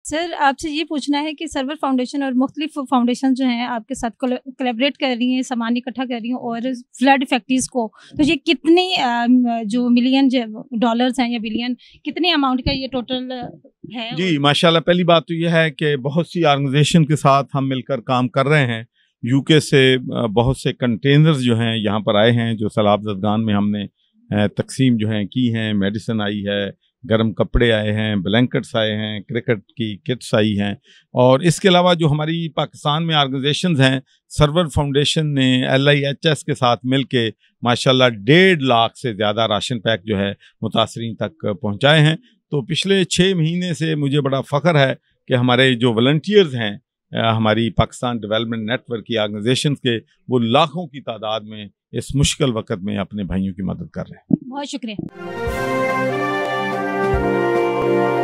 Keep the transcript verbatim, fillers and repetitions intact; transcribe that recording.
Sir आपसे ये पूछना है कि सर्वर फाउंडेशन और मुख्तलिफ फाउंडेशन जो हैं आपके साथ कोलैबोरेट कर रही हैं, सामान इकट्ठा कर रही हैं और फ्लड इफेक्टीज को, तो ये कितनी जो मिलियन डॉलर्स हैं या बिलियन, कितने अमाउंट का ये टोटल है? जी माशाल्लाह, पहली बात तो यह है कि बहुत सी ऑर्गेनाइजेशन के साथ हम मिलकर काम कर रहे हैं। यूके से बहुत से कंटेनर्स जो हैं यहाँ पर आए हैं, जो सैलाब ज़दगान में हमने तकसीम जो हैं की हैं। मेडिसिन आई है, गर्म कपड़े आए हैं, ब्लैंकेट्स आए हैं, क्रिकेट की किट्स आई हैं। और इसके अलावा जो हमारी पाकिस्तान में ऑर्गेनाइजेशंस हैं, सर्वर फाउंडेशन ने एल आई एच एस के साथ मिल के माशाल्लाह डेढ़ लाख से ज़्यादा राशन पैक जो है मुतासरीन तक पहुँचाए हैं। तो पिछले छः महीने से मुझे बड़ा फ़ख्र है कि हमारे जो वॉलंटियर्स हैं हमारी पाकिस्तान डेवलपमेंट नेटवर्क की ऑर्गेनाइजेशन के, वो लाखों की तादाद में इस मुश्किल वक़्त में अपने भाइयों की मदद कर रहे हैं। बहुत शुक्रिया।